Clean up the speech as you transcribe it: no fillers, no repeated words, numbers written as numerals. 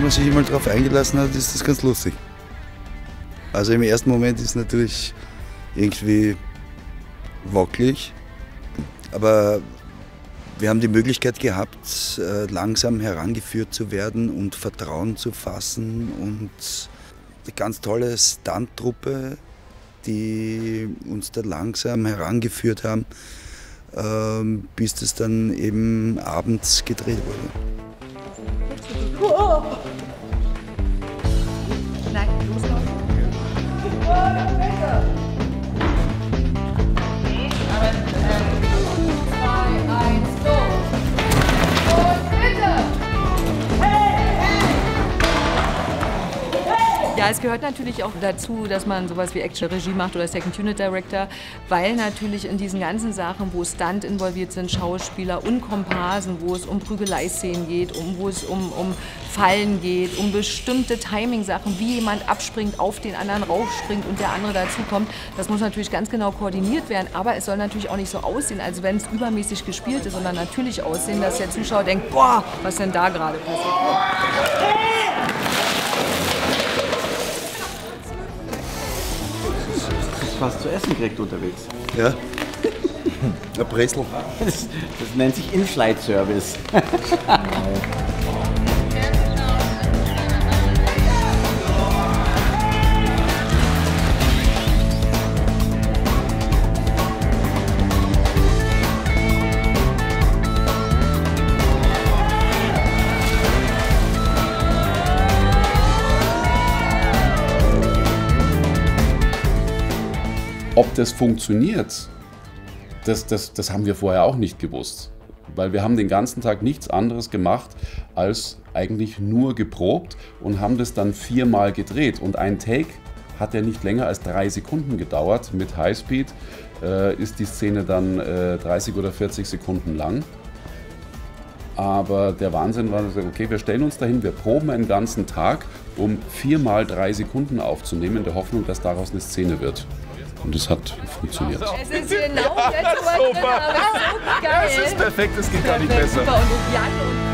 man sich einmal darauf eingelassen hat, ist das ganz lustig. Also im ersten Moment ist es natürlich irgendwie wackelig, aber wir haben die Möglichkeit gehabt, langsam herangeführt zu werden und Vertrauen zu fassen und eine ganz tolle Stunt-Truppe, die uns da langsam herangeführt haben, bis das dann eben abends gedreht wurde. Oh. Nein, loslaufen. Ja, es gehört natürlich auch dazu, dass man sowas wie Action-Regie macht oder Second Unit Director, weil natürlich in diesen ganzen Sachen, wo Stunt involviert sind, Schauspieler und Komparsen, wo es um Prügelei-Szenen geht, wo es um Fallen geht, um bestimmte Timing-Sachen, wie jemand abspringt, auf den anderen raufspringt und der andere dazukommt, das muss natürlich ganz genau koordiniert werden, aber es soll natürlich auch nicht so aussehen, als wenn es übermäßig gespielt ist, sondern natürlich aussehen, dass der Zuschauer denkt, boah, was denn da gerade passiert. Was zu essen kriegt unterwegs. Ja, ein Bresel. Das nennt sich In-Flight-Service. Ob das funktioniert, das haben wir vorher auch nicht gewusst. Weil wir haben den ganzen Tag nichts anderes gemacht, als eigentlich nur geprobt und haben das dann 4-mal gedreht. Und ein Take hat ja nicht länger als 3 Sekunden gedauert. Mit Highspeed ist die Szene dann 30 oder 40 Sekunden lang. Aber der Wahnsinn war, okay, wir stellen uns dahin, wir proben einen ganzen Tag, um 4-mal 3 Sekunden aufzunehmen, in der Hoffnung, dass daraus eine Szene wird. Und es hat funktioniert. Es ist genau jetzt, wo so geil. Das ist perfekt, es geht gar nicht besser. Und Jan und